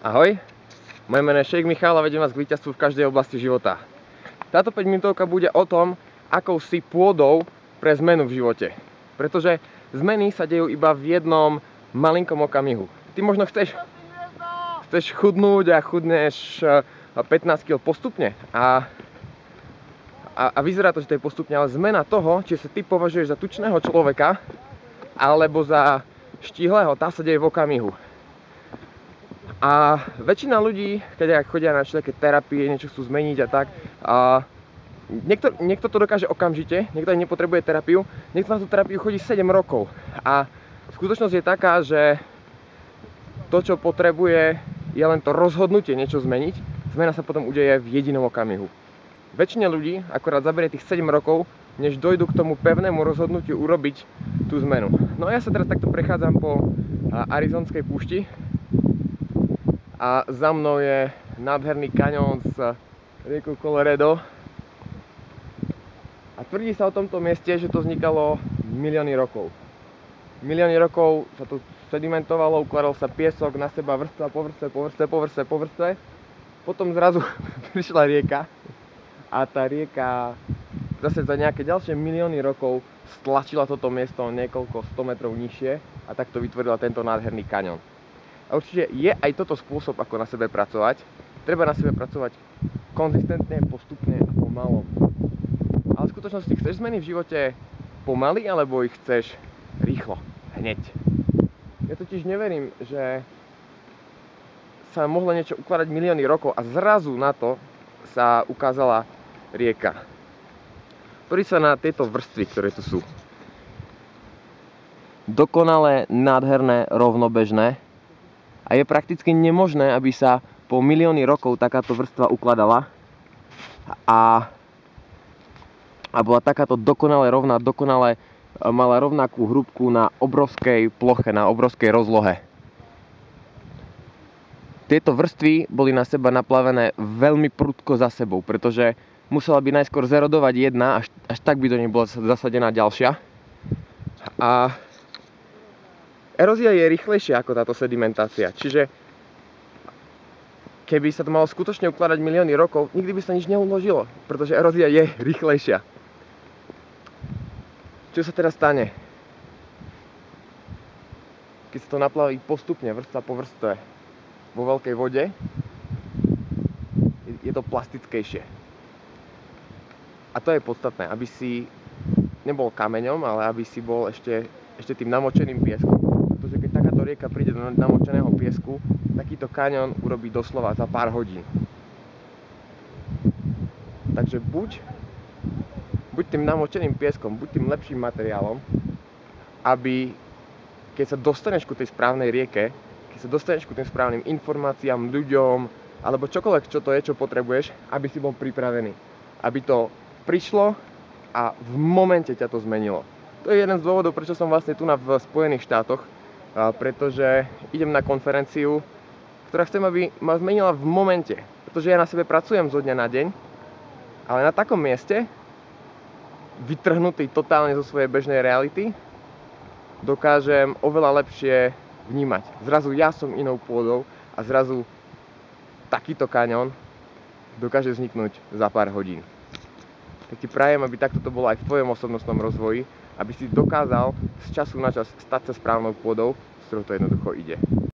Ahoj, moje meno je Šejk Michal a vedem vás k víťazstvu v každej oblasti života. Táto 5-minútovka bude o tom, akou si pôdou pre zmenu v živote. Pretože zmeny sa dejú iba v jednom malinkom okamihu. Ty možno chceš chudnúť a chudneš 15 kg postupne a vyzerá to, že to je postupne, ale zmena toho, či sa ty považuješ za tučného človeka alebo za štíhleho, tá sa deje v okamihu. A väčšina ľudí, keď chodia na všelijaké terapie, niečo chcú zmeniť a tak, niekto to dokáže okamžite, niekto ani nepotrebuje terapiu, niekto na tú terapiu chodí 7 rokov. A skutočnosť je taká, že to, čo potrebuje, je len to rozhodnutie niečo zmeniť. Zmena sa potom udeje v jedinom okamihu. Väčšina ľudí akorát zaberie tých 7 rokov, než dojdu k tomu pevnému rozhodnutiu urobiť tú zmenu. No a ja sa teraz takto prechádzam po Arizonskej púšti. A za mnou je nádherný kaňón s riekou Colorado. A tvrdí sa o tomto mieste, že to vznikalo milióny rokov. Milióny rokov sa tu sedimentovalo, ukladal sa piesok na seba vrstva po vrstve. Potom zrazu prišla rieka a tá rieka zase za nejaké ďalšie milióny rokov stlačila toto miesto niekoľko 100 metrov nižšie a takto vytvorila tento nádherný kaňón. A určite je aj toto spôsob, ako na sebe pracovať. Treba na sebe pracovať konzistentne, postupne a pomalo. Ale v skutočnosti chceš zmeny v živote pomaly, alebo ich chceš rýchlo, hneď. Ja totiž neverím, že sa mohlo niečo ukladať milióny rokov a zrazu na to sa ukázala rieka. Pozri sa na tieto vrstvy, ktoré tu sú. Dokonalé, nádherné, rovnobežné. A je prakticky nemožné, aby sa po milióny rokov takáto vrstva ukladala a bola takáto dokonale rovná, mala rovnakú hrúbku na obrovskej ploche, na obrovskej rozlohe. Tieto vrstvy boli na seba naplavené veľmi prudko za sebou, pretože musela by najskôr zerodovať jedna, až tak by do nej bola zasadená ďalšia. A erózia je rýchlejšia ako táto sedimentácia, čiže keby sa to malo skutočne ukladať milióny rokov, nikdy by sa nič neuložilo, pretože erózia je rýchlejšia. Čo sa teda stane? Keď sa to naplaví postupne, vrstva po vrstve, vo veľkej vode, je to plastickejšie. A to je podstatné, aby si nebol kameňom, ale aby si bol ešte tým namočeným pieskom. Pretože keď takáto rieka príde do namočeného piesku, takýto kaňón urobí doslova za pár hodín. Takže buď tým namočeným pieskom, buď tým lepším materiálom, aby keď sa dostaneš ku tej správnej rieke, keď sa dostaneš ku tým správnym informáciám, ľuďom, alebo čokoľvek, čo to je, čo potrebuješ, aby si bol pripravený. Aby to prišlo a v momente ťa to zmenilo. To je jeden z dôvodov, prečo som vlastne tu v Spojených štátoch, pretože idem na konferenciu, ktorá chcem, aby ma zmenila v momente. Pretože ja na sebe pracujem zo dňa na deň, ale na takom mieste, vytrhnutý totálne zo svojej bežnej reality, dokážem oveľa lepšie vnímať. Zrazu ja som inou pôdou a zrazu takýto kaňón dokáže vzniknúť za pár hodín. Tak ti prajem, aby takto to bolo aj v tvojom osobnostnom rozvoji, aby si dokázal z času na čas stať sa správnou pôdou, s ktorou to jednoducho ide.